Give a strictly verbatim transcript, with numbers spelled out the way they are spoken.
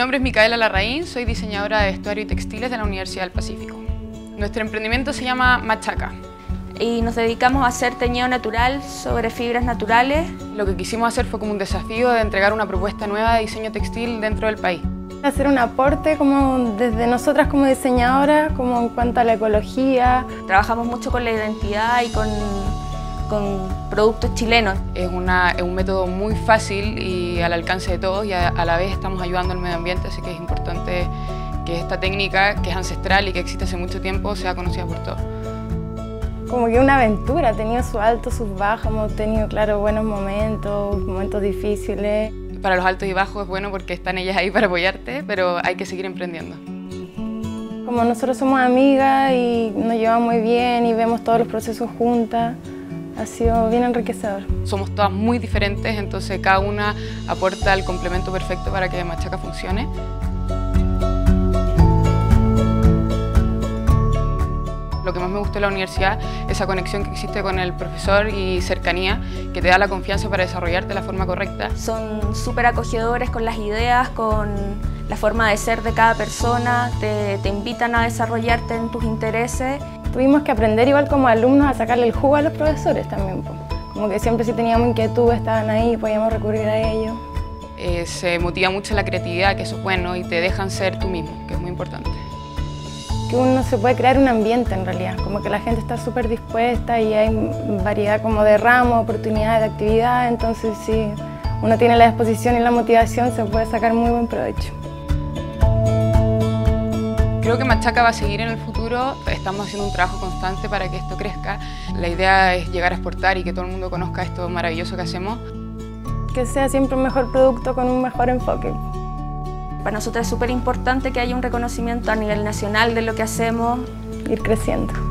nombre es Micaela Larraín, soy diseñadora de vestuario y textiles de la Universidad del Pacífico. Nuestro emprendimiento se llama Machaca. Y nos dedicamos a hacer teñido natural sobre fibras naturales. Lo que quisimos hacer fue como un desafío de entregar una propuesta nueva de diseño textil dentro del país. Hacer un aporte como desde nosotras como diseñadoras, como en cuanto a la ecología. Trabajamos mucho con la identidad y con, con productos chilenos. Es, una, es un método muy fácil y al alcance de todos y a, a la vez estamos ayudando al medio ambiente, así que es importante que esta técnica, que es ancestral y que existe hace mucho tiempo, sea conocida por todos. Como que una aventura, ha tenido sus altos, sus bajos, hemos tenido, claro, buenos momentos, momentos difíciles. Para los altos y bajos es bueno porque están ellas ahí para apoyarte, pero hay que seguir emprendiendo. Como nosotros somos amigas y nos llevamos muy bien y vemos todos los procesos juntas, ha sido bien enriquecedor. Somos todas muy diferentes, entonces cada una aporta el complemento perfecto para que Machaca funcione. Lo que más me gustó de la universidad es esa conexión que existe con el profesor y cercanía que te da la confianza para desarrollarte de la forma correcta. Son súper acogedores con las ideas, con la forma de ser de cada persona, te, te invitan a desarrollarte en tus intereses. Tuvimos que aprender igual como alumnos a sacarle el jugo a los profesores también. Como que siempre si teníamos inquietud estaban ahí, podíamos recurrir a ellos. Eh, se motiva mucho la creatividad, que eso es bueno, y te dejan ser tú mismo, que es muy importante. Que uno se puede crear un ambiente en realidad, como que la gente está súper dispuesta y hay variedad como de ramos, oportunidades de actividad, entonces si uno tiene la disposición y la motivación se puede sacar muy buen provecho. Creo que Machaca va a seguir en el futuro, estamos haciendo un trabajo constante para que esto crezca. La idea es llegar a exportar y que todo el mundo conozca esto maravilloso que hacemos. Que sea siempre un mejor producto con un mejor enfoque. Para nosotros es súper importante que haya un reconocimiento a nivel nacional de lo que hacemos. Ir creciendo.